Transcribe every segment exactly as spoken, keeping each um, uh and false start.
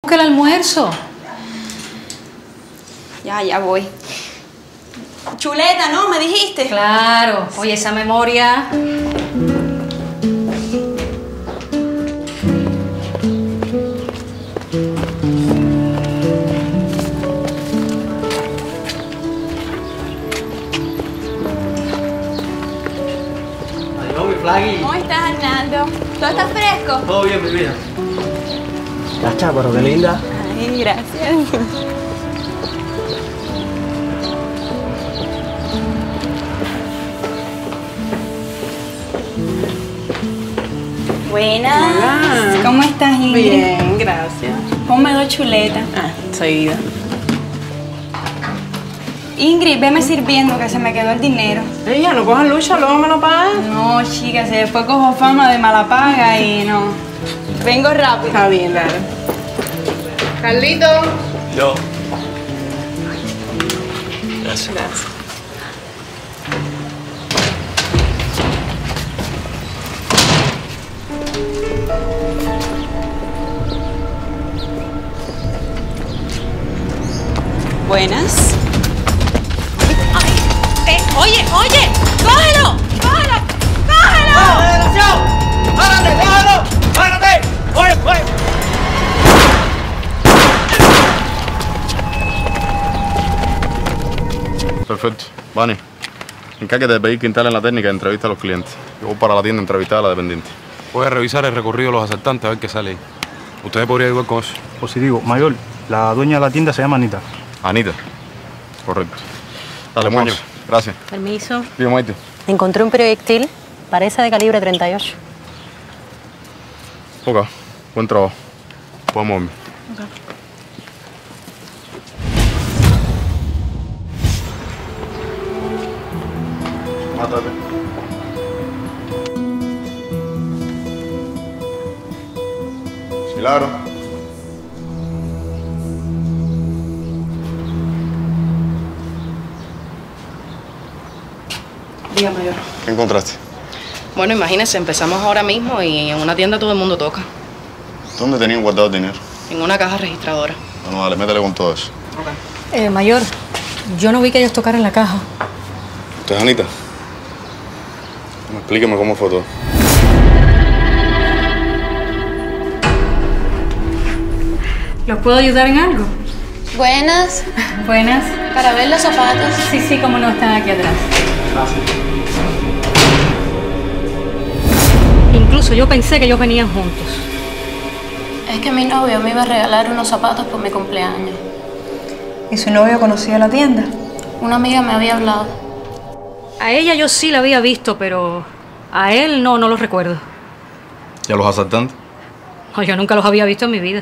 que el almuerzo. Ya, ya voy. Chuleta, ¿no? ¿Me dijiste? Claro. Oye, esa memoria... ¿Cómo estás, Arnaldo? ¿Todo está fresco? Todo bien, mi vida. Ya está, pero qué linda. Ay, gracias. Buenas. Hola. ¿Cómo estás, Ingrid? Bien, gracias. Ponme dos chuletas. Ah, enseguida. Ingrid, veme sirviendo que se me quedó el dinero. Ella, no cojas lucha, luego me lo pagas. No, chica, si después cojo fama de mala paga y no. Vengo rápido. Está bien, dale. Carlito. Yo. Gracias. Gracias. Buenas. Ay, eh, oye, oye, cógelo, cógelo, cógelo. ¡Ah, desgraciado! ¡Párate, déjalo! ¡Párate! ¡Oye, oye! Perfecto. Vani, encárgate de pedir que instalen la técnica de entrevista a los clientes. Yo voy para la tienda a entrevistar a la dependiente. Voy a revisar el recorrido de los asaltantes a ver qué sale ahí. ¿Ustedes podrían ayudar con eso? Positivo. Mayor, la dueña de la tienda se llama Anita. Anita. Correcto. Dale, Vamos. moño. Gracias. Permiso. Digo, Maite. Encontré un proyectil, parece de calibre treinta y ocho. Ok. Buen trabajo. Podemos irme. Mátate. Milagro. Diga, mayor. ¿Qué encontraste? Bueno, imagínese, empezamos ahora mismo y en una tienda todo el mundo toca. ¿Dónde tenían guardado el dinero? En una caja registradora. Bueno, vale, métele con todo eso. Eh, mayor, yo no vi que ellos tocaran la caja. ¿Usted es Anita? Bueno, explíqueme cómo fue todo. ¿Los puedo ayudar en algo? Buenas. Buenas. Para ver los zapatos. Sí, sí, como no, están aquí atrás. Incluso yo pensé que ellos venían juntos. Es que mi novio me iba a regalar unos zapatos por mi cumpleaños. ¿Y su novio conocía la tienda? Una amiga me había hablado. A ella yo sí la había visto, pero a él no, no lo recuerdo. ¿Y a los asaltantes? No, yo nunca los había visto en mi vida.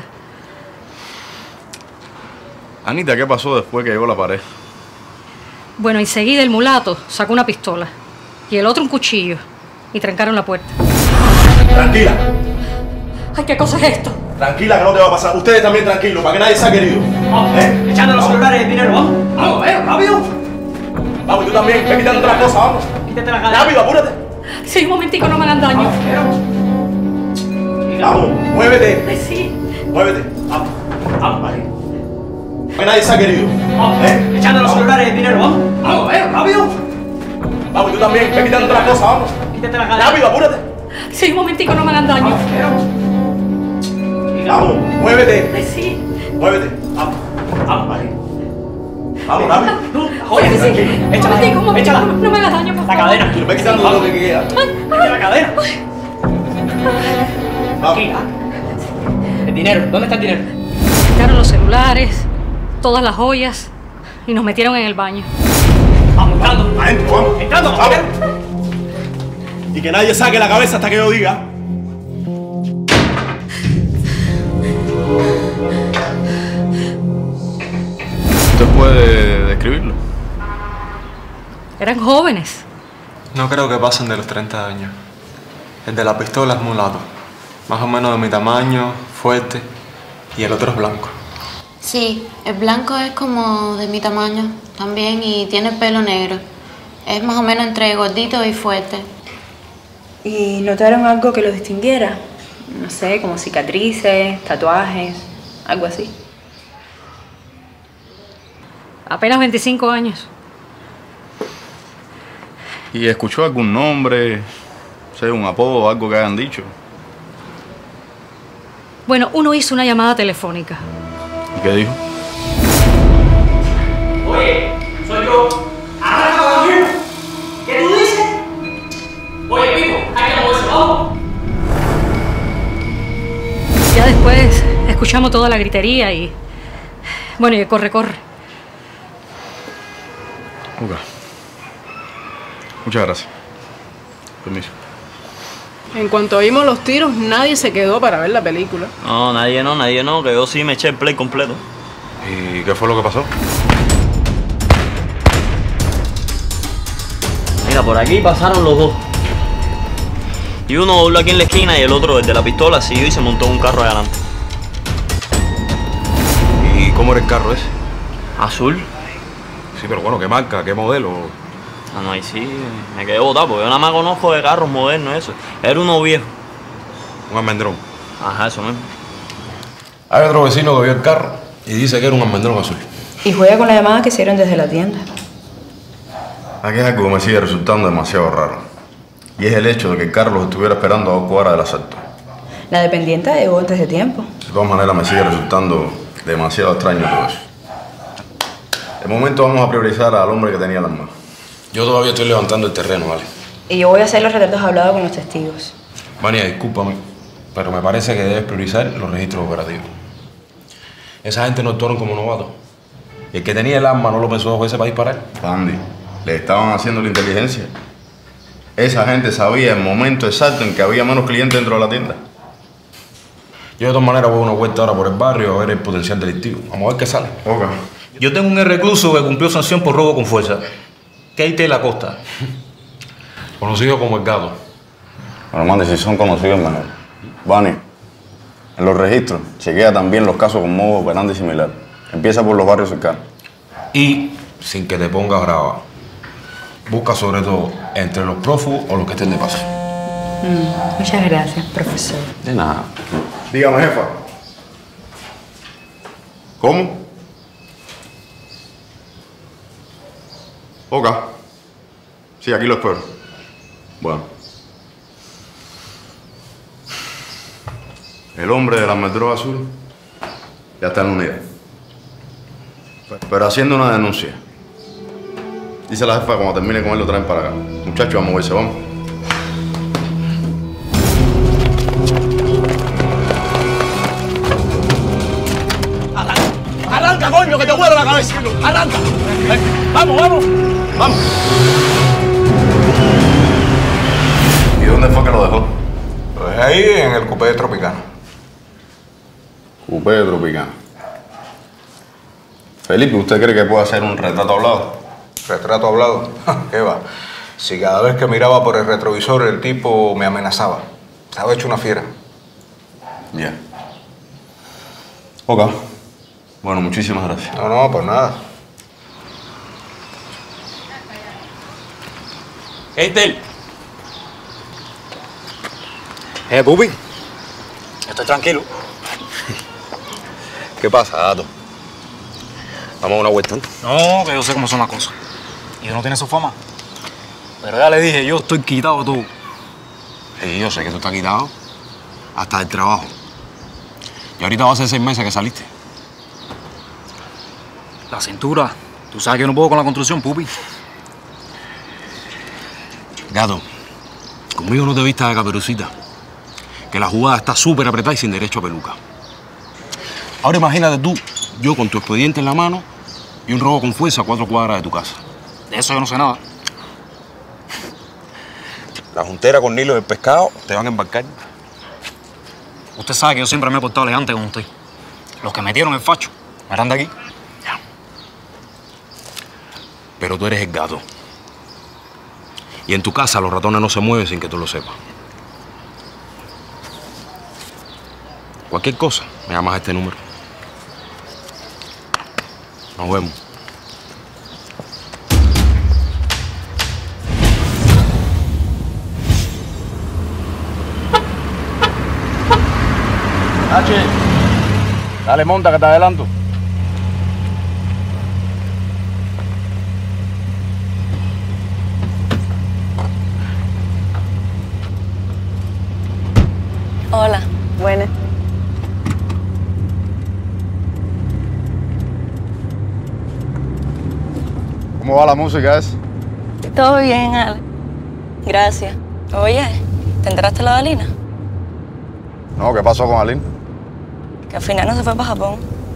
Anita, ¿qué pasó después que llegó la pared? Bueno, enseguida el mulato sacó una pistola y el otro un cuchillo y trancaron la puerta. Tranquila. Ay, ¿qué cosa es esto? Tranquila, que no te va a pasar. Ustedes también tranquilos, para que nadie se ha querido. Vamos, eh. Echando los celulares y el dinero, vamos. Vamos, eh, rápido. Vamos, tú también, ve quitando otras cosas, vamos. Quítate la cara. Rápido, apúrate. Sí, un momentico, no me hagan daño. Vamos, muévete. Ay, sí. Muévete. Vamos, vamos, ahí. Que nadie se ha querido. Vamos, eh. Echando los celulares y el dinero, vamos. Vamos, eh, rápido. Vamos, tú también, ve quitando otras cosas, vamos. Quítate la cara. Rápido, apúrate. Sí, un momentico, no me hagan daño. Vamos, muévete. Ay, sí. Muévete. Vamos, vamos, ahí. Vamos, rápido. Oye, sí. Un momentico, un momentico, no, no me hagas daño, por La favor. cadena. Ve quitando lo que queda. Quita la cadena. Vamos. El dinero. ¿Dónde está el dinero? Quitaron los celulares, todas las joyas y nos metieron en el baño. Vamos, entrando. Adentro, vamos. Entrando, vamos. Y que nadie saque la cabeza hasta que yo diga. ¿Usted puede describirlo? Eran jóvenes. No creo que pasen de los treinta años. El de la pistola es mulato. Más o menos de mi tamaño, fuerte. Y el otro es blanco. Sí, el blanco es como de mi tamaño también y tiene pelo negro. Es más o menos entre gordito y fuerte. ¿Y notaron algo que los distinguiera? No sé, como cicatrices, tatuajes, algo así. Apenas veinticinco años. ¿Y escuchó algún nombre, sé, un apodo, algo que hayan dicho? Bueno, uno hizo una llamada telefónica. ¿Y qué dijo? Oye, soy yo. ¡Arranca, Gabriel! ¿Qué tú dices? Oye, Pico, hay que moverse, vamos. Ya después escuchamos toda la gritería y... Bueno, y el corre, corre. Ok. Muchas gracias. Permiso. En cuanto oímos los tiros, nadie se quedó para ver la película. No, nadie no, nadie no, que yo sí me eché el play completo. ¿Y qué fue lo que pasó? Mira, por aquí pasaron los dos. Y uno dobló aquí en la esquina y el otro, el de la pistola, siguió y se montó en un carro de adelante. ¿Y cómo era el carro ese? Azul. Sí, pero bueno, ¿qué marca? ¿Qué modelo? Ah, no, ahí sí me quedé botado, porque yo nada más conozco de carros modernos eso. Era uno viejo. Un almendrón. Ajá, eso mismo. Hay otro vecino que vio el carro y dice que era un almendrón azul. Y juega con la llamada que hicieron desde la tienda. Aquí es algo que me sigue resultando demasiado raro. Y es el hecho de que Carlos estuviera esperando a dos cuadras del asalto. La dependiente llegó antes de tiempo. De todas maneras, me sigue resultando demasiado extraño todo eso. De momento vamos a priorizar al hombre que tenía las manos. Yo todavía estoy levantando el terreno, ¿vale? Y yo voy a hacer los retratos hablados con los testigos. Vania, discúlpame, pero me parece que debes priorizar los registros operativos. Esa gente no actuaron como novatos. Y el que tenía el arma no lo pensó dos veces para disparar. Andy, le estaban haciendo la inteligencia. Esa gente sabía el momento exacto en que había menos clientes dentro de la tienda. Yo de todas maneras voy a una vuelta ahora por el barrio a ver el potencial delictivo. Vamos a ver qué sale. Ok. Yo tengo un recluso que cumplió sanción por robo con fuerza. Keite Lacosta. Conocido como el Gato. Bueno, mande, si son conocidos mejor. Vani, en los registros, chequea también los casos con modo operandi similar. Empieza por los barrios cercanos. Y, sin que te pongas brava, busca sobre todo entre los prófugos o los que estén de paso. Mm, muchas gracias, profesor. De nada. Dígame, jefa. ¿Cómo? Ok. Sí, aquí lo espero. Bueno. El hombre del almendrón azul ya está en la unidad. Pero haciendo una denuncia. Dice la jefa que cuando termine con él lo traen para acá. Muchachos, vamos a moverse, vamos. ¡Arranca, coño, que te vuelo la cabeza! ¡Arranca! Eh, ¡Vamos, vamos! ¡Vamos! ¿Y dónde fue que lo dejó? Lo dejé ahí en el cupé de Tropicana. Cupé de Tropicana. Felipe, ¿usted cree que puede hacer un retrato hablado? ¿Retrato hablado? ¿Qué va? Si cada vez que miraba por el retrovisor el tipo me amenazaba. Estaba hecho una fiera. Ya. Yeah. Ok. Bueno, muchísimas gracias. No, no, pues nada. Eitel. Eh, Pupi. Estoy tranquilo. ¿Qué pasa, Gato? Vamos a una vuelta. No, que yo sé cómo son las cosas. Y uno tiene su fama. Pero ya le dije, yo estoy quitado de todo. Sí, yo sé que tú estás quitado. Hasta del trabajo. Y ahorita va a ser seis meses que saliste. La cintura. Tú sabes que yo no puedo con la construcción, Pupi. Gato, conmigo no te vistas de Caperucita. Que la jugada está súper apretada y sin derecho a peluca. Ahora imagínate tú, yo con tu expediente en la mano y un robo con fuerza a cuatro cuadras de tu casa. De eso yo no sé nada. La juntera con Nilo del pescado te van a embarcar. Usted sabe que yo siempre me he portado elegante con usted. Los que metieron el facho, me harán de aquí. Ya. Pero tú eres el Gato. Y en tu casa los ratones no se mueven sin que tú lo sepas. Cualquier cosa, me llamas a este número. Nos vemos. H, Dale, monta que te adelanto. Hola. Buenas. ¿Cómo va la música esa? Todo bien, Ale. Gracias. Oye, ¿te enteraste de la Dalina? No, ¿qué pasó con Aline? Que al final no se fue para Japón.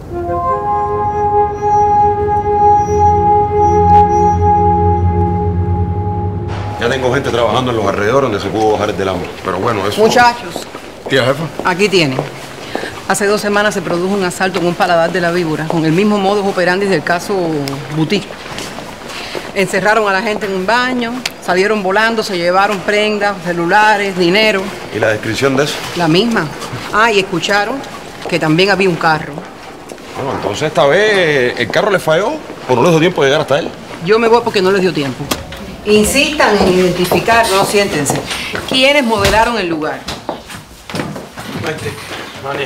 Ya tengo gente trabajando en los alrededores donde se pudo bajar el del hambre. Pero bueno, eso... Muchachos, Tía jefa. aquí tienen. Hace dos semanas se produjo un asalto en un paladar de la Víbora, con el mismo modus operandi del caso Boutique. Encerraron a la gente en un baño, salieron volando, se llevaron prendas, celulares, dinero. ¿Y la descripción de eso? La misma. Ah, y escucharon que también había un carro. Bueno, entonces esta vez el carro le falló o no les dio tiempo de llegar hasta él. Yo me voy porque no les dio tiempo. Insistan en identificar, no siéntense, quiénes modelaron el lugar. Vente, vale.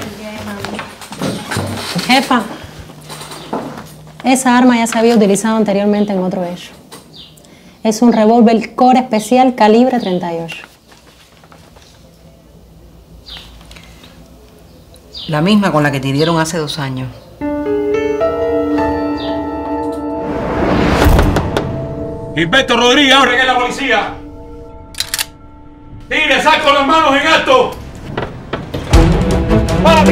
Jefa, esa arma ya se había utilizado anteriormente en otro hecho. Es un revólver Core especial calibre treinta y ocho. La misma con la que tirieron hace dos años. Gilberto Rodríguez, ahora que es la policía. Tire, saco las manos en alto. ¡Párate!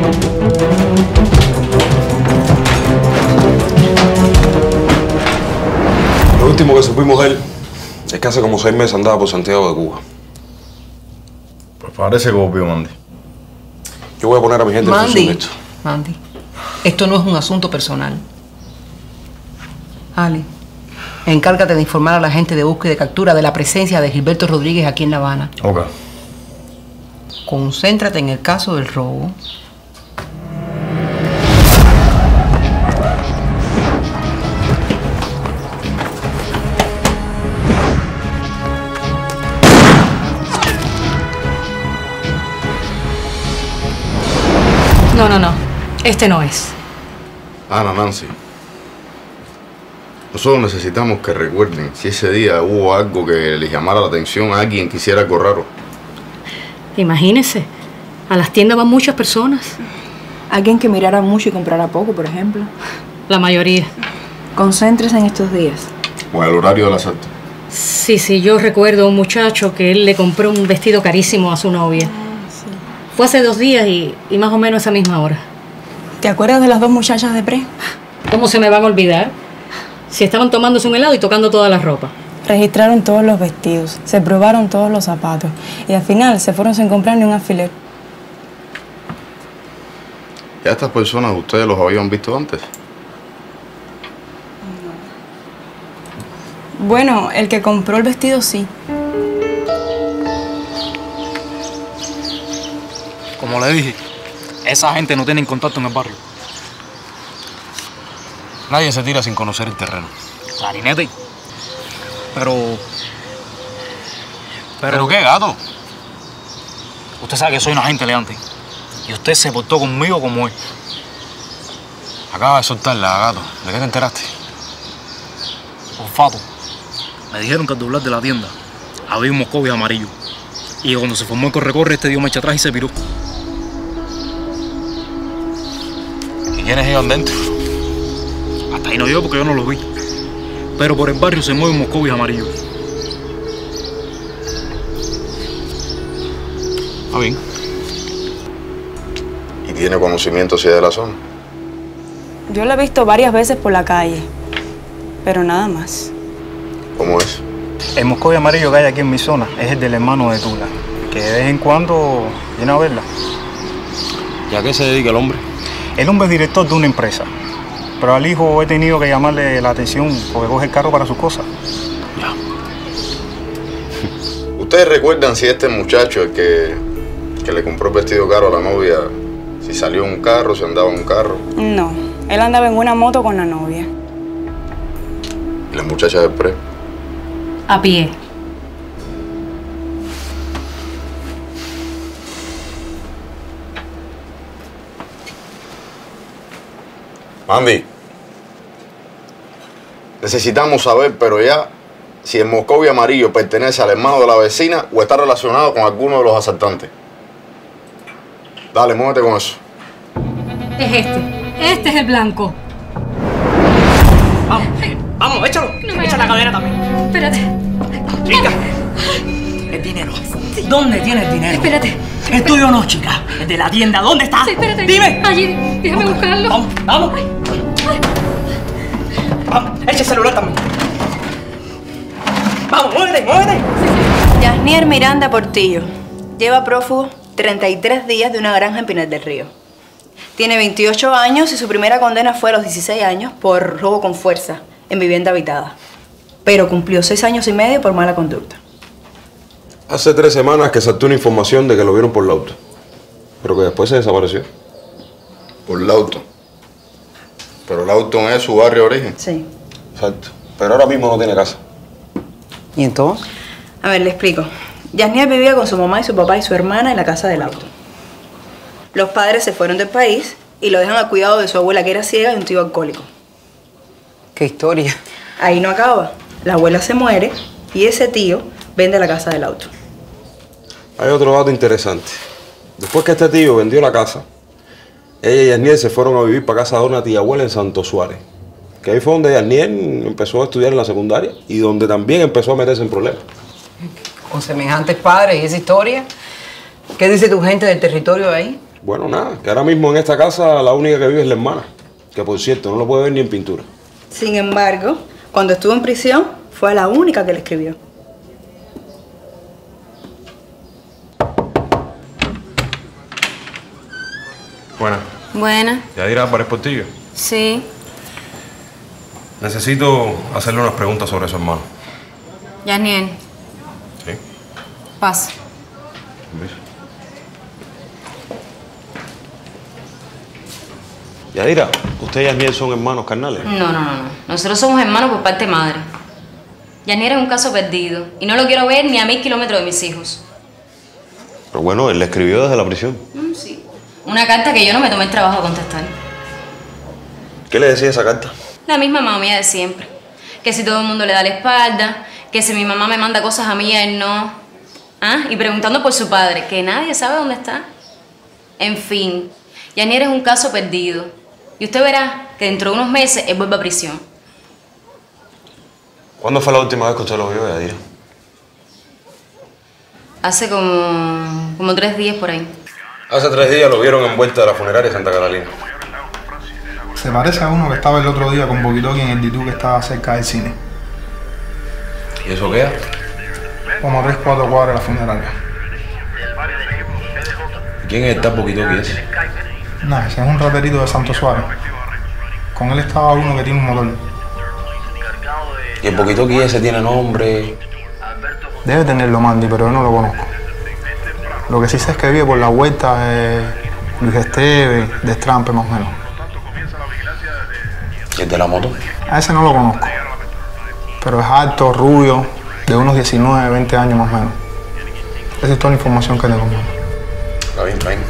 Lo último que supimos de él es que hace como seis meses andaba por Santiago de Cuba. Pues parece que copió Mandy. Yo voy a poner a mi gente en función de Mandy, esto. Mandy, esto no es un asunto personal. Ale, encárgate de informar a la gente de búsqueda y captura de la presencia de Gilberto Rodríguez aquí en La Habana. Ok. Concéntrate en el caso del robo. No, no, no. Este no es. Ana, Nancy. Nosotros necesitamos que recuerden si ese día hubo algo que les llamara la atención a alguien que hiciera algo raro. Imagínese, a las tiendas van muchas personas. Alguien que mirara mucho y comprara poco, por ejemplo. La mayoría. Concéntrese en estos días. O el horario del asalto. Sí, sí, yo recuerdo a un muchacho que él le compró un vestido carísimo a su novia. Fue hace dos días y, y más o menos a esa misma hora. ¿Te acuerdas de las dos muchachas de pre? ¿Cómo se me van a olvidar? Si estaban tomándose un helado y tocando toda la ropa. Registraron todos los vestidos, se probaron todos los zapatos y al final se fueron sin comprar ni un alfiler. ¿Y a estas personas ustedes los habían visto antes? Bueno, el que compró el vestido sí. Como le dije, esa gente no tiene contacto en el barrio. Nadie se tira sin conocer el terreno. Clarinete. Pero... ¿Pero, ¿Pero qué, gato? Usted sabe que soy un agente elegante. Y usted se portó conmigo como él. Acaba de soltarla, gato. ¿De qué te enteraste? Olfato. Me dijeron que al doblar de la tienda había un moscovio amarillo. Y cuando se formó el corre-corre, este dio marcha atrás y se piró. ¿Y quiénes iban dentro? Hasta ahí no yo porque yo no los vi. Pero por el barrio se mueve un moscovio amarillo. Ah, bien. ¿Y tiene conocimiento si es de la zona? Yo lo he visto varias veces por la calle, pero nada más. ¿Cómo es? El moscovio amarillo que hay aquí en mi zona es el del hermano de Tula, que de vez en cuando viene a verla. ¿Y a qué se dedica el hombre? El hombre es director de una empresa, pero al hijo he tenido que llamarle la atención porque coge el carro para sus cosas. Ya. ¿Ustedes recuerdan si este muchacho, el que, que le compró el vestido caro a la novia, si salió en un carro, si andaba en un carro? No, él andaba en una moto con la novia. ¿Y las muchachas del pre? A pie. Mandy, necesitamos saber, pero ya, si el Moscovy amarillo pertenece al hermano de la vecina o está relacionado con alguno de los asaltantes. Dale, muévete con eso. Es este. Este es el blanco. Vamos, vamos, échalo. No Echa la cadena también. Espérate. Chica. El dinero. ¿Dónde tiene el dinero? Espérate. ¿Es tuyo o no, chica? ¿El de la tienda? ¿Dónde está? Sí, espérate. Dime. Allí. Déjame buscarlo. Vamos, vamos. Vamos, echa el celular también. Vamos, muévete, muévete. Yasnier Miranda Portillo. Lleva prófugo treinta y tres días de una granja en Pinar del Río. Tiene veintiocho años y su primera condena fue a los dieciséis años por robo con fuerza en vivienda habitada. Pero cumplió seis años y medio por mala conducta. Hace tres semanas que saltó una información de que lo vieron por el auto, pero que después se desapareció. Por el auto. Pero el auto no es su barrio de origen. Sí. Exacto. Pero ahora mismo no tiene casa. ¿Y entonces? A ver, le explico. Yasnier vivía con su mamá y su papá y su hermana en la casa del auto. Los padres se fueron del país y lo dejan al cuidado de su abuela, que era ciega, y un tío alcohólico. ¿Qué historia? Ahí no acaba. La abuela se muere y ese tío vende la casa del auto. Hay otro dato interesante. Después que este tío vendió la casa, ella y Yasnier se fueron a vivir para casa de una tía abuela en Santo Suárez. Que ahí fue donde Yasnier empezó a estudiar en la secundaria y donde también empezó a meterse en problemas. Con semejantes padres y esa historia. ¿Qué dice tu gente del territorio de ahí? Bueno, nada, que ahora mismo en esta casa la única que vive es la hermana. Que por cierto, no lo puede ver ni en pintura. Sin embargo, cuando estuvo en prisión, fue la única que le escribió. Buena. Buena. Yadira Álvarez Portillo. Sí. Necesito hacerle unas preguntas sobre su hermano. Yasnier. Sí. Pasa. Yadira, ¿usted y Yasnier son hermanos carnales? No, no, no, no. Nosotros somos hermanos por parte de madre. Yasnier es un caso perdido y no lo quiero ver ni a mil kilómetros de mis hijos. Pero bueno, él le escribió desde la prisión. Mm, sí. Una carta que yo no me tomé el trabajo de contestar. ¿Qué le decía esa carta? La misma mamá mía de siempre. Que si todo el mundo le da la espalda, que si mi mamá me manda cosas a mí y a él no. ¿Ah? Y preguntando por su padre, que nadie sabe dónde está. En fin, Yasnier es un caso perdido. Y usted verá que dentro de unos meses él vuelve a prisión. ¿Cuándo fue la última vez que usted lo vio, Yadira? Hace como, como tres días por ahí. Hace tres días lo vieron envuelto de la funeraria de Santa Catalina. Se parece a uno que estaba el otro día con Boquitoqui en el Ditú que estaba cerca del cine. ¿Y eso qué? Como tres, cuatro cuadras de la funeraria. ¿Quién es el tal Boquitoqui ese? Nah, ese es un raterito de Santo Suárez. Con él estaba uno que tiene un motor. ¿Y el Boquitoqui ese tiene nombre? Debe tenerlo, Mandy, pero yo no lo conozco. Lo que sí sé es que vive por la vuelta de Luis Esteve, de Estrampe más o menos. ¿Y el de la moto? A ese no lo conozco. Pero es alto, rubio, de unos diecinueve, veinte años más o menos. Esa es toda la información que tengo. Está bien, está bien.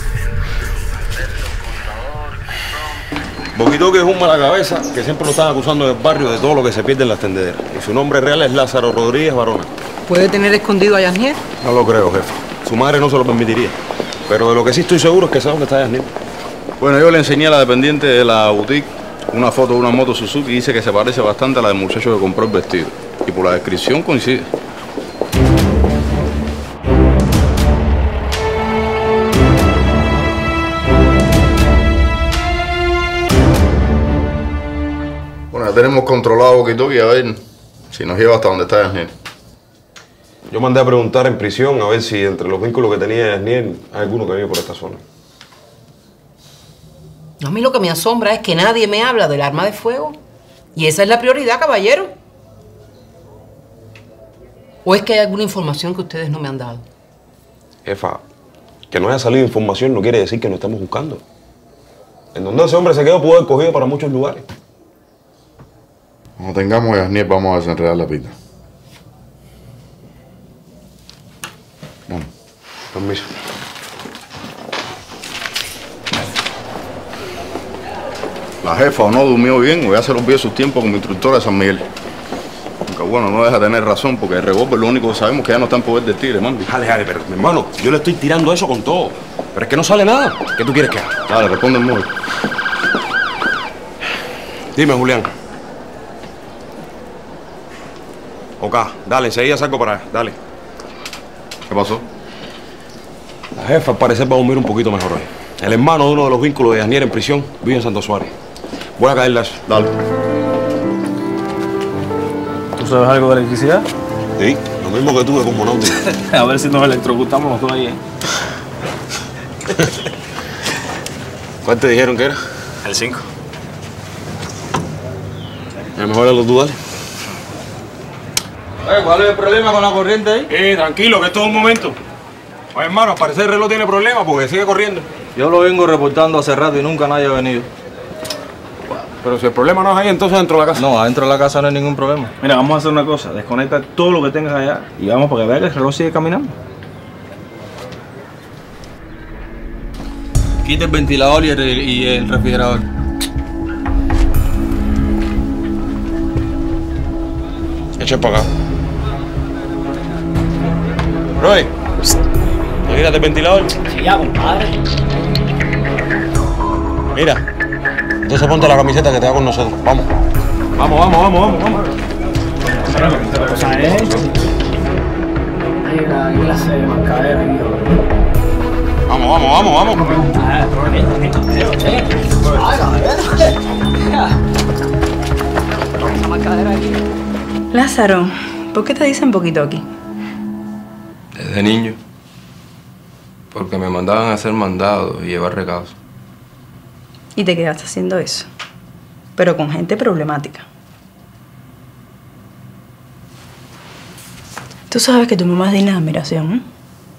Boquitoqui es un mala cabeza que siempre lo están acusando del barrio de todo lo que se pierde en las tendederas. Y su nombre real es Lázaro Rodríguez Barona. ¿Puede tener escondido a Yasnier? No lo creo, jefe. Su madre no se lo permitiría. Pero de lo que sí estoy seguro es que sabe dónde está Yasnier. Bueno, yo le enseñé a la dependiente de la boutique una foto de una moto Suzuki y dice que se parece bastante a la del muchacho que compró el vestido. Y por la descripción coincide. Bueno, ya tenemos controlado a Boquitoqui, a ver si nos lleva hasta donde está Yasnier. Yo mandé a preguntar en prisión a ver si entre los vínculos que tenía Yasnier hay alguno que vive por esta zona. A mí lo que me asombra es que nadie me habla del arma de fuego. Y esa es la prioridad, caballero. ¿O es que hay alguna información que ustedes no me han dado? Jefa, que no haya salido información no quiere decir que no estamos buscando. En donde ese hombre se quedó pudo haber cogido para muchos lugares. Cuando tengamos a Yasnier vamos a desenredar la pista. Vamos. Permiso. La jefa o no durmió bien o ya se lo olvidó sus tiempos como instructora de San Miguel. Aunque bueno, no deja de tener razón porque el revólver lo único que sabemos es que ya no está en poder del tigre, mami. Jale, jale, pero mi hermano, yo le estoy tirando eso con todo. Pero es que no sale nada. ¿Qué tú quieres que haga? Dale, responde el móvil. Dime, Julián. Ok, dale, enseguida salgo para allá, dale. ¿Qué pasó? La jefa al parecer va a dormir un poquito mejor hoy. El hermano de uno de los vínculos de Yasnier en prisión vive en Santo Suárez. Voy a caerle a eso. Dale. ¿Tú sabes algo de electricidad? Sí, lo mismo que tú de cosmonauta. A ver si nos electrocutamos los dos ahí, ¿eh? ¿Cuál te dijeron que era? El cinco. A lo mejor es lo tú, dale. Oye, ¿cuál es el problema con la corriente ahí? Eh, tranquilo, que esto es un momento. Oye, hermano, al parecer el reloj tiene problemas porque sigue corriendo. Yo lo vengo reportando hace rato y nunca nadie ha venido. Pero si el problema no es ahí, entonces dentro de la casa. No, adentro de la casa no hay ningún problema. Mira, vamos a hacer una cosa. Desconecta todo lo que tengas allá y vamos para que vea que el reloj sigue caminando. Quita el ventilador y el, y el refrigerador. Echa para acá. Roy, mírate el ventilador. Sí, ya, compadre. Mira. Entonces ponte la camiseta que te va con nosotros. Vamos. Vamos, vamos, vamos, vamos, vamos. La cosa es... Hay una clase de mascadera aquí. Vamos, vamos, vamos, vamos. Lázaro, ¿por qué te dicen poquito aquí? Desde niño. Porque me mandaban a hacer mandados y llevar recados. Y te quedaste haciendo eso. Pero con gente problemática. Tú sabes que tu mamá es digna de admiración, ¿eh?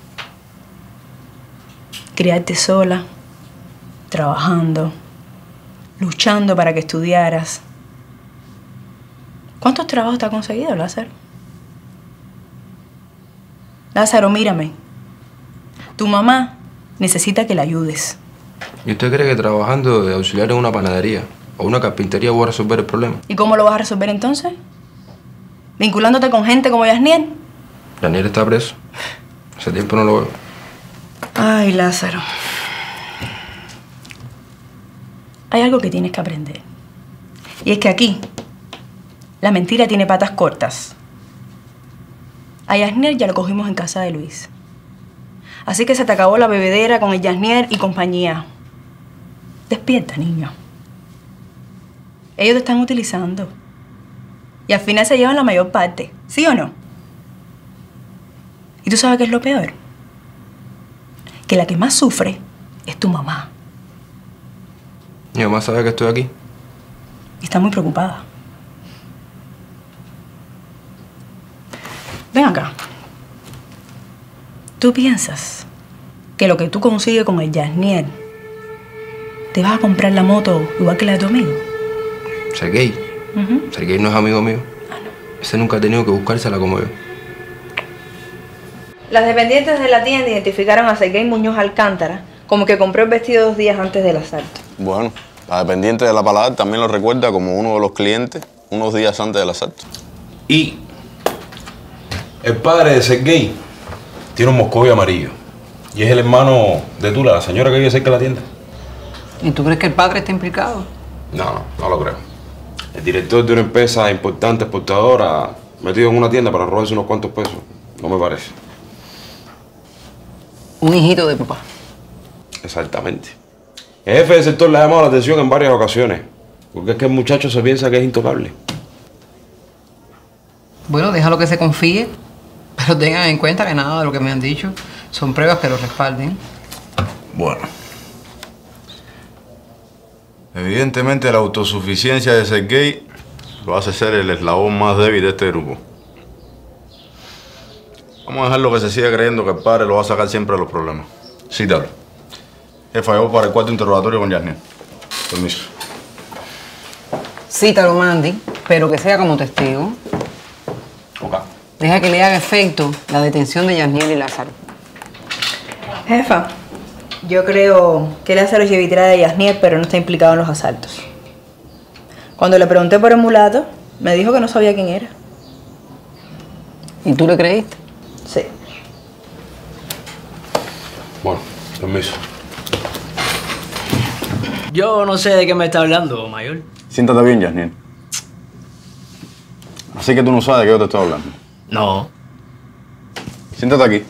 Criarte sola, trabajando, luchando para que estudiaras. ¿Cuántos trabajos te ha conseguido, Lázaro? Lázaro, mírame. Tu mamá necesita que la ayudes. ¿Y usted cree que trabajando de auxiliar en una panadería o una carpintería voy a resolver el problema? ¿Y cómo lo vas a resolver entonces? ¿Vinculándote con gente como Yasnier? Yasnier está preso. Hace tiempo no lo veo. Ay, Lázaro. Hay algo que tienes que aprender. Y es que aquí, la mentira tiene patas cortas. A Yasnier ya lo cogimos en casa de Luis. Así que se te acabó la bebedera con el Yasnier y compañía. Despierta, niño. Ellos te están utilizando. Y al final se llevan la mayor parte. ¿Sí o no? ¿Y tú sabes qué es lo peor? Que la que más sufre es tu mamá. Mi mamá sabe que estoy aquí. Y está muy preocupada. Ven acá. ¿Tú piensas que lo que tú consigues con el Yasnier te vas a comprar la moto igual que la de tu amigo? Sergei. Uh-huh. Sergei no es amigo mío. Ah, no. Ese nunca ha tenido que buscársela como yo. Las dependientes de la tienda identificaron a Sergei Muñoz Alcántara como que compró el vestido dos días antes del asalto. Bueno, la dependiente de la Paladar también lo recuerda como uno de los clientes unos días antes del asalto. Y el padre de Sergei tiene un moscovio amarillo. Y es el hermano de Tula, la señora que vive cerca de la tienda. ¿Y tú crees que el padre está implicado? No, no, no lo creo. El director de una empresa importante exportadora metido en una tienda para robarse unos cuantos pesos. No me parece. Un hijito de papá. Exactamente. El jefe del sector le ha llamado la atención en varias ocasiones. Porque es que el muchacho se piensa que es intocable. Bueno, déjalo que se confíe. Pero tengan en cuenta que nada de lo que me han dicho son pruebas que lo respalden. Bueno. Evidentemente la autosuficiencia de Sergei lo hace ser el eslabón más débil de este grupo. Vamos a dejarlo que se siga creyendo que el padre lo va a sacar siempre de los problemas. Cítalo. Jefa, yo para el cuarto interrogatorio con Yasnier. Permiso. Cítalo, Mandy, pero que sea como testigo. Ok. Deja que le haga efecto la detención de Yasnier y Lázaro. Jefa, yo creo que Lázaro es llevitera de Yasnier, pero no está implicado en los asaltos. Cuando le pregunté por el mulato, me dijo que no sabía quién era. ¿Y tú le creíste? Sí. Bueno, permiso. Yo no sé de qué me está hablando, mayor. Siéntate bien, Yasniel. Así que tú no sabes de qué yo te estoy hablando. No. Siéntate aquí.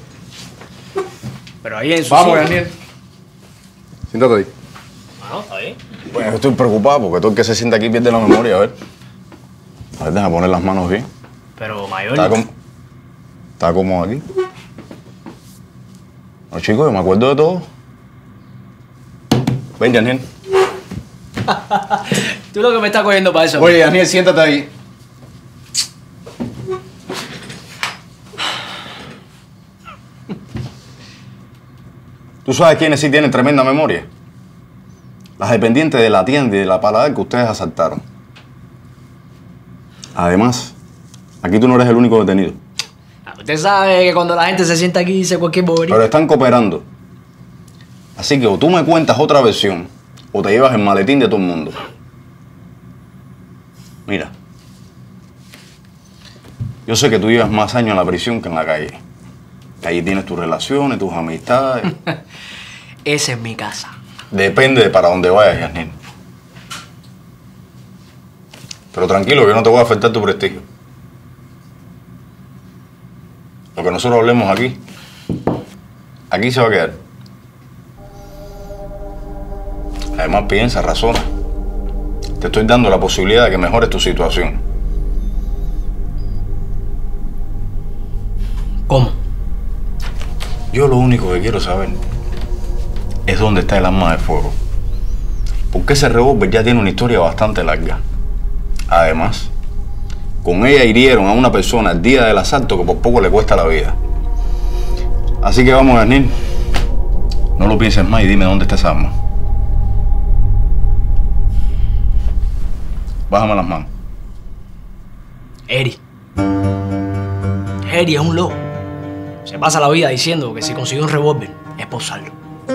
Pero ahí en su Vamos, sitio. Yasniel. Siéntate ahí. Bueno, está bien. Bueno, estoy preocupado porque todo el que se sienta aquí pierde la memoria, a ver. A ver, deja poner las manos bien. Pero, mayor... ¿Está, com ¿Está cómodo aquí? No, chicos, yo me acuerdo de todo. Ven, Yasniel. Tú lo que me estás cogiendo para eso. Oye, Yasniel, siéntate ahí. ¿Tú sabes quiénes sí tienen tremenda memoria? Las dependientes de la tienda y de la paladar que ustedes asaltaron. Además, aquí tú no eres el único detenido. Usted sabe que cuando la gente se sienta aquí dice cualquier bobería. Pero están cooperando. Así que o tú me cuentas otra versión o te llevas el maletín de todo el mundo. Mira. Yo sé que tú llevas más años en la prisión que en la calle. Que allí tienes tus relaciones, tus amistades. Esa es mi casa. Depende de para dónde vayas, Yasniel. Pero tranquilo, que no te voy a afectar tu prestigio. Lo que nosotros hablemos aquí, aquí se va a quedar. Además, piensa, razona. Te estoy dando la posibilidad de que mejores tu situación. ¿Cómo? Yo lo único que quiero saber es dónde está el arma de fuego. Porque ese revólver ya tiene una historia bastante larga. Además, con ella hirieron a una persona el día del asalto que por poco le cuesta la vida. Así que vamos, Yasniel. No lo pienses más y dime dónde está esa arma. Bájame las manos. Eri. Eri es un loco. Se pasa la vida diciendo que si consiguió un revólver es por usarlo.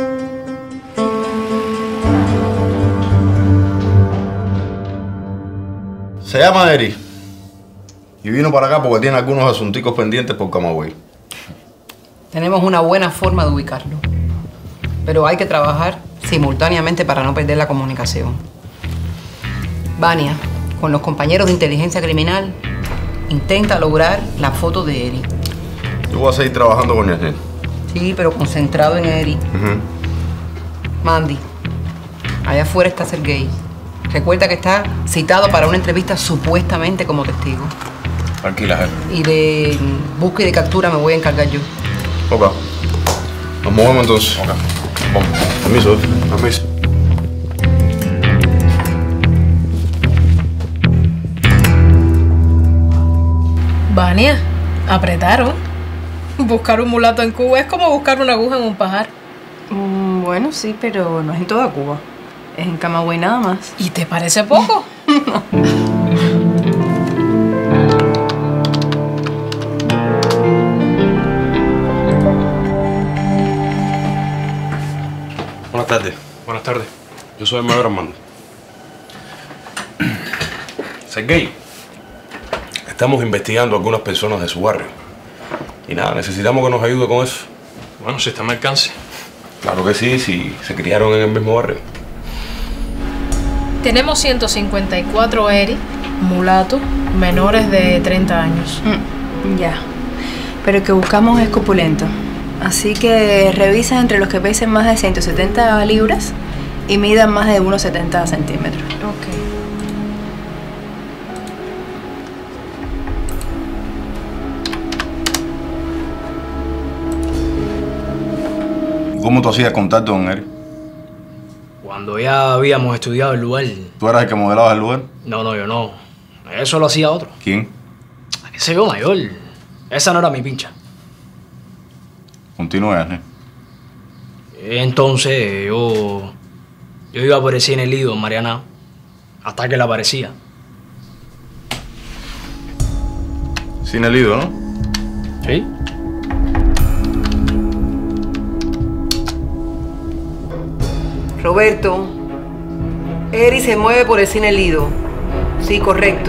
Se llama Eri. Y vino para acá porque tiene algunos asunticos pendientes por Camagüey. Tenemos una buena forma de ubicarlo. Pero hay que trabajar simultáneamente para no perder la comunicación. Vania, con los compañeros de inteligencia criminal, intenta lograr la foto de Eri. Yo voy a seguir trabajando con Yasniel. Sí, pero concentrado en Eri. Uh-huh. Mandy, allá afuera está Sergei. Recuerda que está citado para una entrevista supuestamente como testigo. Tranquila, jefe. Y de búsqueda y captura me voy a encargar yo. Ok. Nos movemos entonces. Ok. Vamos. Permiso, jefe. Permiso. Vania, apretaron. Buscar un mulato en Cuba es como buscar una aguja en un pajar. Mm, bueno, sí, pero no es en toda Cuba. Es en Camagüey nada más. ¿Y te parece poco? Buenas tardes. Buenas tardes. Yo soy el mayor Armando. Sergei, estamos investigando a algunas personas de su barrio. Y nada, necesitamos que nos ayude con eso. Bueno, si está a mi alcance. Claro que sí, si se criaron en el mismo barrio. Tenemos ciento cincuenta y cuatro Eri, mulatos, menores de treinta años. Mm, ya. Pero el que buscamos es corpulento. Así que revisa entre los que pesen más de ciento setenta libras y midan más de uno setenta centímetros. Ok. ¿Cómo tú hacías contacto con Eri? Cuando ya habíamos estudiado el lugar. ¿Tú eras el que modelabas el lugar? No, no, yo no. Eso lo hacía otro. ¿Quién? ¿Qué sé yo, mayor? Esa no era mi pincha. Continúa, Yasniel. Entonces yo... Yo iba por el cine Lido en Mariana hasta que la aparecía. Cine Lido, ¿no? Sí. Roberto, Eri se mueve por el cine Lido. Sí, correcto.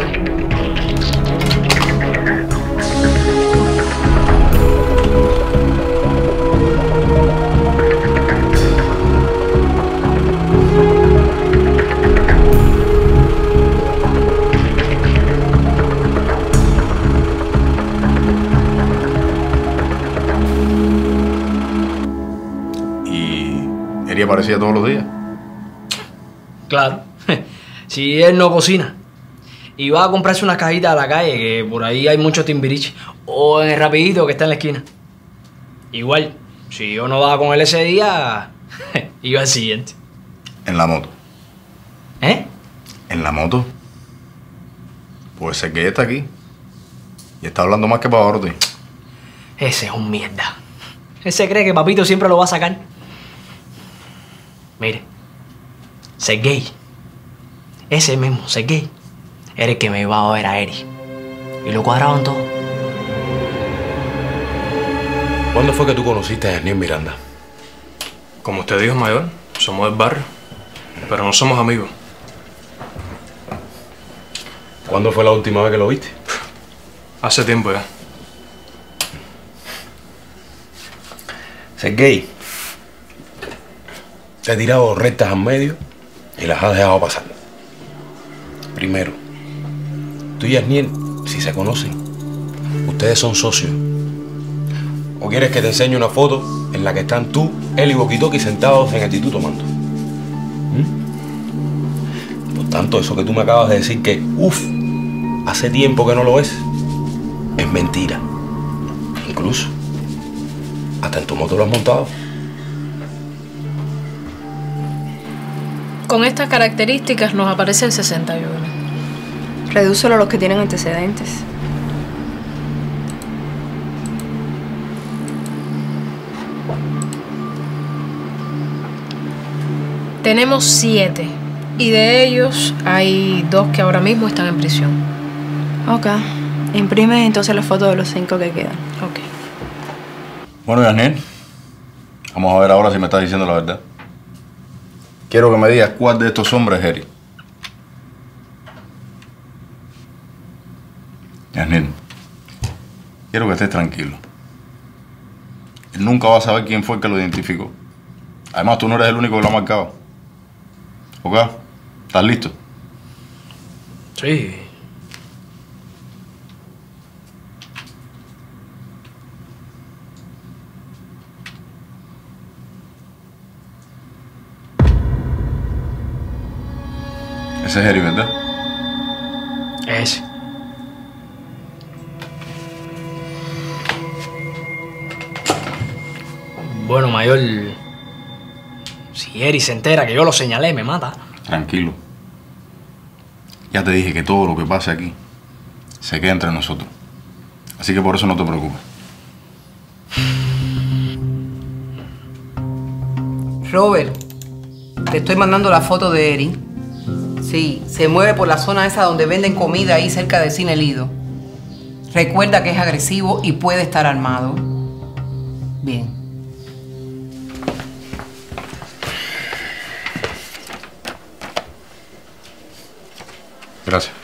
¿Eri aparecía todos los días? Claro. Si él no cocina y va a comprarse unas cajitas a la calle, que por ahí hay mucho timbiriche, o en el rapidito que está en la esquina. Igual, si yo no daba con él ese día, iba al siguiente. En la moto. ¿Eh? ¿En la moto? Pues sé que está aquí. Y está hablando más que Pavarotti. Ese es un mierda. Ese cree que papito siempre lo va a sacar. Mire, Sergei, ese mismo Sergei, era el que me iba a ver a Eri. Y lo cuadraban todo. ¿Cuándo fue que tú conociste a Yasniel Miranda? Como usted dijo, mayor, somos del barrio, pero no somos amigos. ¿Cuándo fue la última vez que lo viste? Hace tiempo ya. Sergei, te ha tirado rectas al medio y las has dejado pasar. Primero, tú y Yasniel, si se conocen, ustedes son socios. ¿O quieres que te enseñe una foto en la que están tú, él y Boquitoqui sentados en actitud tomando? ¿Mm? Por tanto, eso que tú me acabas de decir que, uff, hace tiempo que no lo es, es mentira. Incluso, hasta en tu moto lo has montado. Con estas características nos aparece el sesenta y uno. Redúcelo a los que tienen antecedentes. Tenemos siete. Y de ellos hay dos que ahora mismo están en prisión. Ok. Imprime entonces la foto de los cinco que quedan. Ok. Bueno, Yasniel, vamos a ver ahora si me estás diciendo la verdad. Quiero que me digas cuál de estos hombres es Eri. Yasniel, quiero que estés tranquilo. Él nunca va a saber quién fue el que lo identificó. Además, tú no eres el único que lo ha marcado. ¿Ok? ¿Estás listo? Sí. Ese es Eri, ¿verdad? Ese. Bueno, mayor, si Eri se entera que yo lo señalé, me mata. Tranquilo. Ya te dije que todo lo que pase aquí se queda entre nosotros. Así que por eso no te preocupes. Robert, te estoy mandando la foto de Eri. Sí, se mueve por la zona esa donde venden comida ahí cerca del cine Lido. Recuerda que es agresivo y puede estar armado. Bien. Gracias.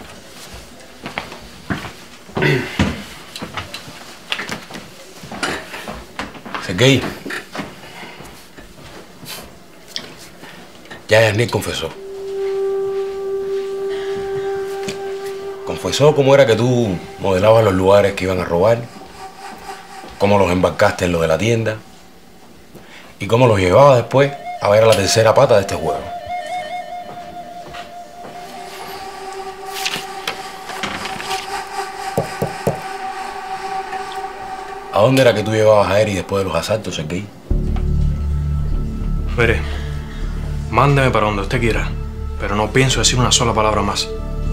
Sergei, ya Yasniel confesó. Confesó cómo era que tú modelabas los lugares que iban a robar, cómo los embarcaste en lo de la tienda y cómo los llevabas después a ver a la tercera pata de este juego. ¿A dónde era que tú llevabas a Eri después de los asaltos, Sergei? Mire, mándeme para donde usted quiera, pero no pienso decir una sola palabra más.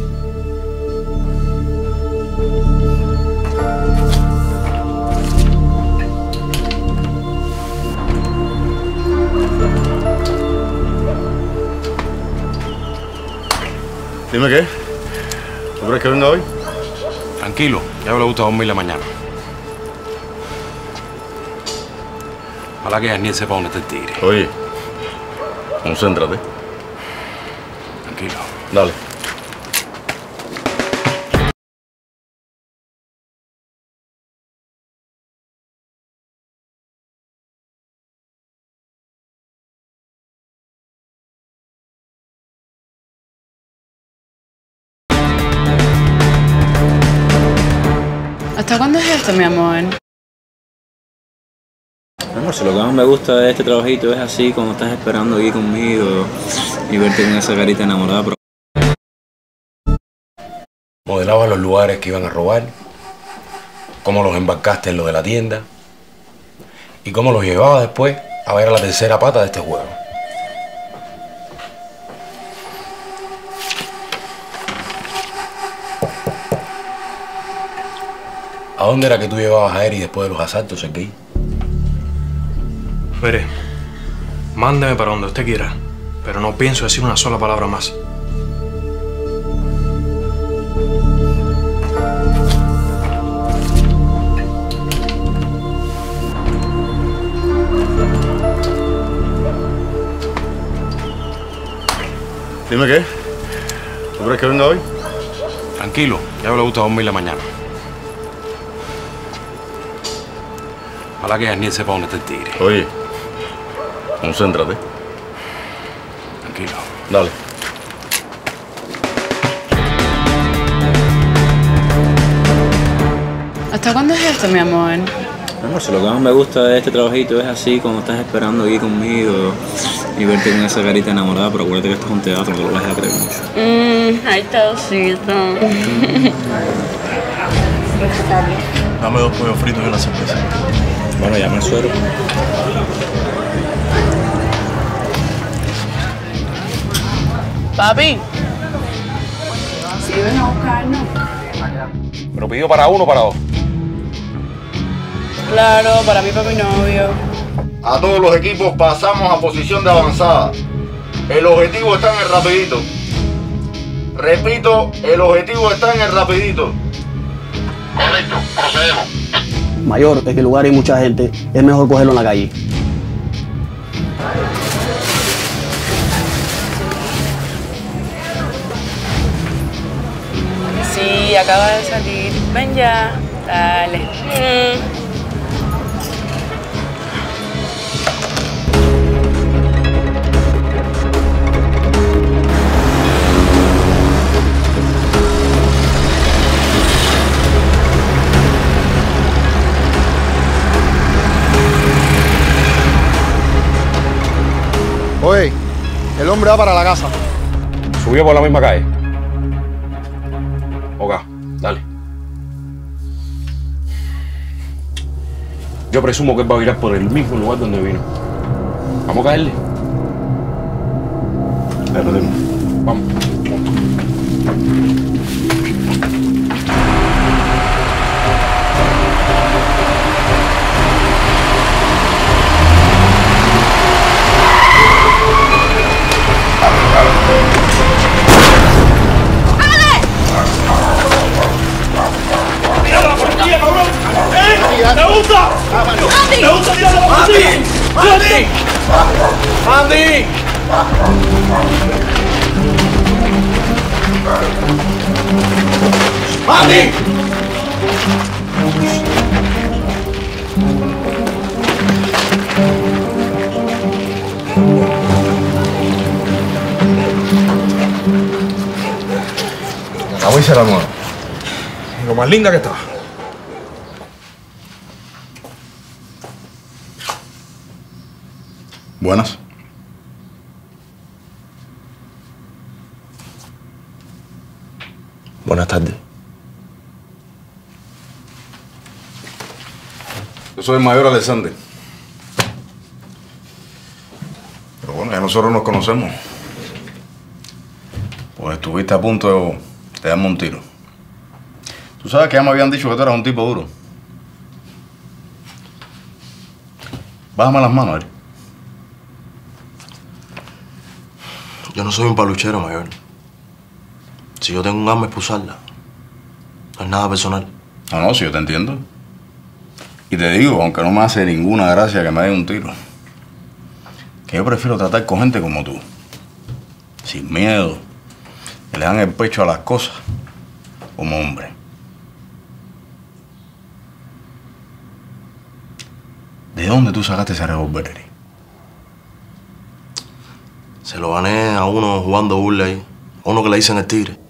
Dime qué. ¿Tú crees que venga hoy? Tranquilo, ya me le gusta dormir la mañana. Ojalá que Yasniel sepa dónde está el tigre. Oye, concéntrate. Tranquilo. Dale. ¿Hasta cuándo es esto, mi amor? Mi amor, si lo que más me gusta de este trabajito es así, cuando estás esperando aquí conmigo y verte con esa carita enamorada. Pero... Modelabas los lugares que iban a robar, cómo los embarcaste en lo de la tienda y cómo los llevabas después a ver a la tercera pata de este juego. ¿A dónde era que tú llevabas a Eri después de los asaltos, Sergei? Mire, mándeme para donde usted quiera, pero no pienso decir una sola palabra más. Dime qué. ¿Tú crees que venga hoy? Tranquilo, ya me le gusta dormir la mañana. Ojalá que Daniel sepa dónde está el tigre. Oye, concéntrate. Tranquilo. Dale. ¿Hasta cuándo es esto, mi amor? Mi amor, si lo que más me gusta de este trabajito es así, cuando estás esperando aquí conmigo y verte con esa carita enamorada, pero acuérdate que esto es un teatro, no te lo vas a creer mucho. Mmm, ay, taucito. Dame dos pollos fritos y una cerveza. Bueno, llama al suero. Papi. Si ven a buscarnos. ¿Pero pidió para uno o para dos? Claro, para mí, para mi novio. A todos los equipos pasamos a posición de avanzada. El objetivo está en el rapidito. Repito, el objetivo está en el rapidito. Correcto, procedemos. Mayor, es que el lugar hay mucha gente, es mejor cogerlo en la calle. Sí, acaba de salir. Ven ya. Dale. Mm. Oye, el hombre va para la casa. Subió por la misma calle. Oga, dale. Yo presumo que él va a virar por el mismo lugar donde vino. ¿Vamos a caerle? Dale, vamos. ¡Me gusta! ¡Me gusta tirarlo por ti! ¡Andy! ¡Andy! ¡Andy! La voy a hacer la nueva. Lo más linda que está. Buenas. Buenas tardes. Yo soy el mayor Alexander. Pero bueno, ya nosotros nos conocemos. Pues estuviste a punto de darme un tiro. Tú sabes que ya me habían dicho que tú eras un tipo duro. Bájame las manos, Eri. Yo no soy un paluchero, mayor. Si yo tengo un arma es para usarla. No es nada personal. No, no, si yo te entiendo. Y te digo, aunque no me hace ninguna gracia que me den un tiro, que yo prefiero tratar con gente como tú. Sin miedo, le dan el pecho a las cosas como hombre. ¿De dónde tú sacaste ese revólver, Eri? Se lo gané a uno jugando burla ahí. A uno que le dicen el tigre.